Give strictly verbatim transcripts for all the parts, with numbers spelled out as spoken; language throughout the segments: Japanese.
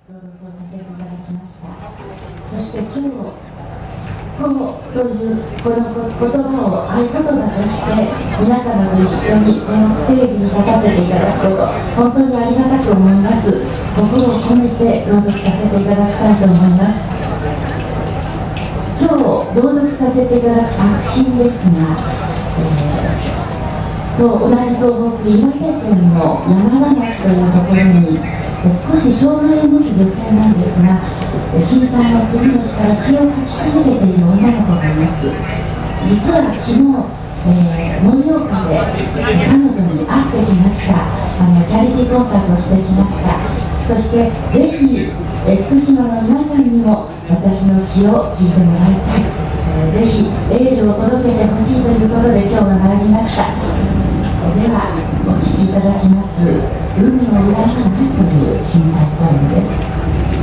朗読をさせていただきました。そして今日復興というこの言葉を合言葉として皆様と一緒にこのステージに立たせていただくこと本当にありがたく思います。心を込めて朗読させていただきたいと思います。今日朗読させていただく作品ですが、えー、と同じ東北岩手県の山田町というところに少し障害を持つ女性なんですが、震災の次の日から詩を書き続けている女の子がいます。実は昨日、えー、盛岡で彼女に会ってきました。あのチャリティーコンサートをしてきました。そしてぜひ、えー、福島の皆さんにも私の詩を聞いてもらいたい、えー、ぜひエールを届けてほしいということで今日は参りました。ではお聴きいただきます「海を羨むな」という震災ポエムです。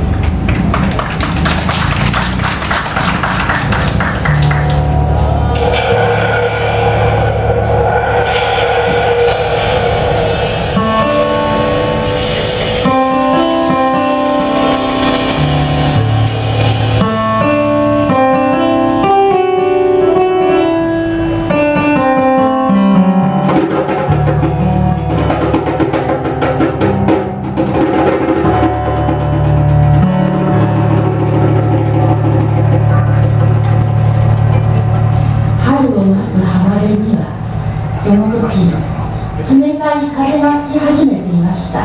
その時、冷たい風が吹き始めていました。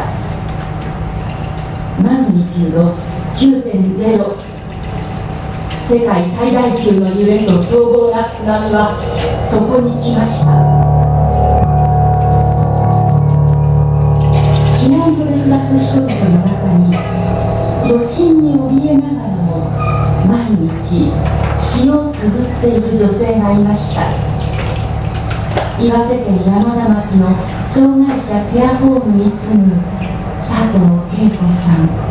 マグニチュード きゅうてんゼロ、 世界最大級の揺れと凶暴な津波はそこに来ました。避難所で暮らす人々の中に余震に怯えながらも毎日詩を綴っている女性がいました。岩手県山田町の障害者ケアホームに住む佐藤恵子さん。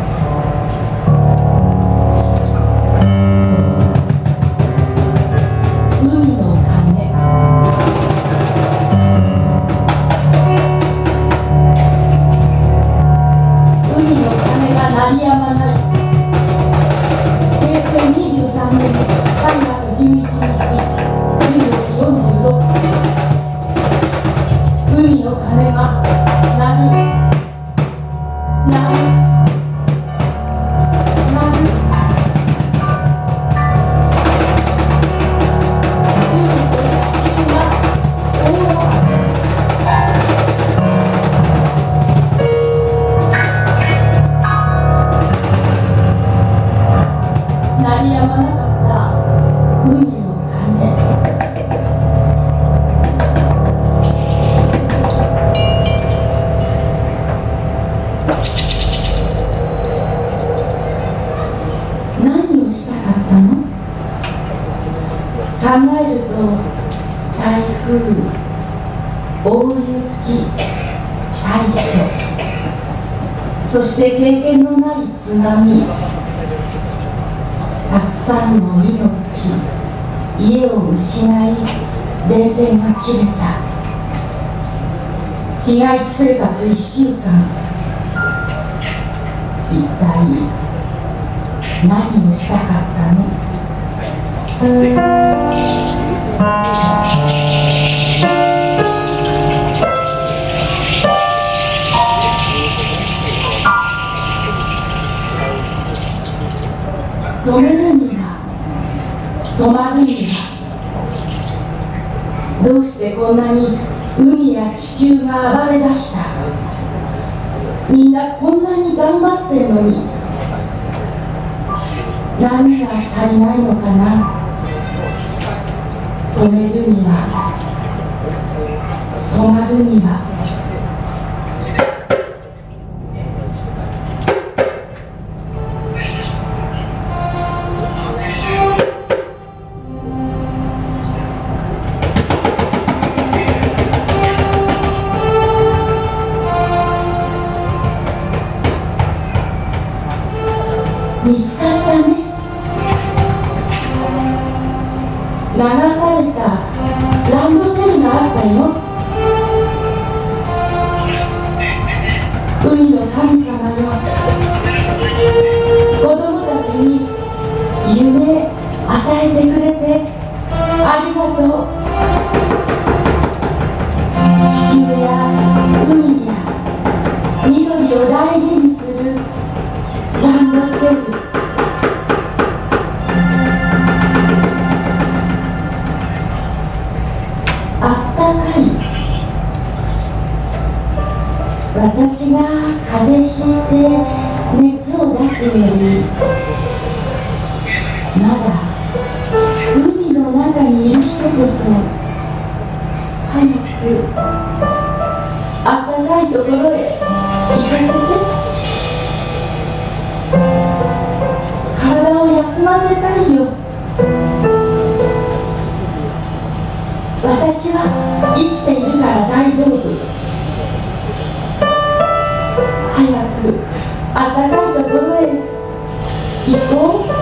海の鐘、海の鐘が鳴りやまない。へいせいにじゅうさんねんさんがつじゅういちにちじゅうごじよんじゅうろっぷん、海の鐘が鳴る、鳴る、鳴る。海と地球が大雨。鳴りやまなかった海の鐘。考えると台風、大雪、大暑、そして経験のない津波、たくさんの命、家を失い電線が切れた。被害地生活いっしゅうかん、一体何をしたかったの？止めるには止まるには、どうしてこんなに海や地球が暴れ出した？みんなこんなに頑張ってんのに何が足りないのかな？止めるには止まるには。見つかったね。流されたランドセルがあったよ。 かい。私が風邪ひいて熱を出すよりまだ海の中にいる人こそ早くあったかいところへ行かせて、体を休ませたいよ。私は生きているから大丈夫。早くあったかいところへ行こう。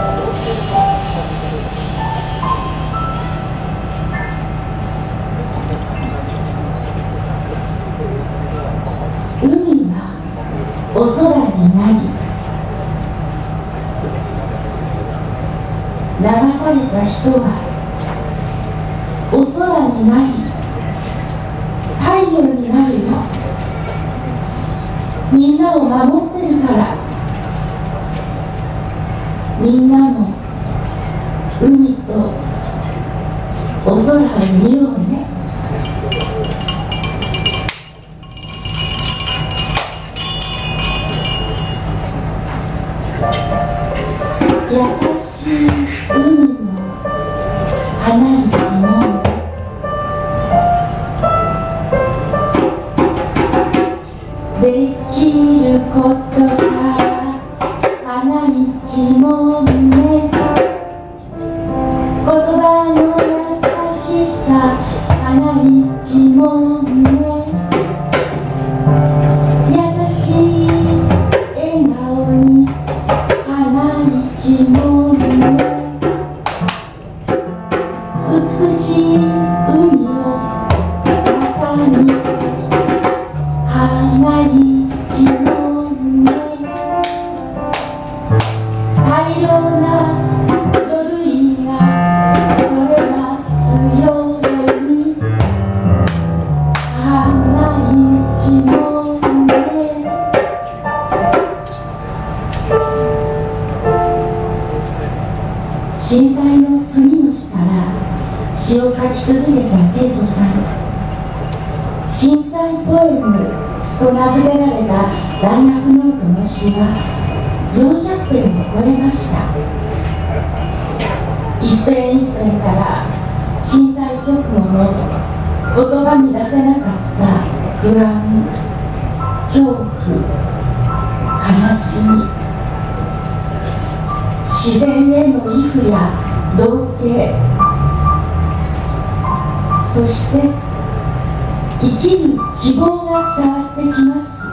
海がお空になり、流された人はお空になり太陽になるよ。みんなを守ってるから。みんなも海とお空を見ようね。優しい海の花一門、できることが花一門ね。言葉の優しさ花一門ね。優しい笑顔に花一門ね。美しい海を眺めて花一門ね。大量な魚類が取れますように花一門ね。震災の次の日から詩を書き続けた恵子さん。震災ポエムと名付けられた大学ノートの詩はよんひゃくペンを超えました。一編一編から震災直後の言葉に出せなかった不安、恐怖、悲しみ、自然への畏怖や同型、そして生きる希望が伝わってきます。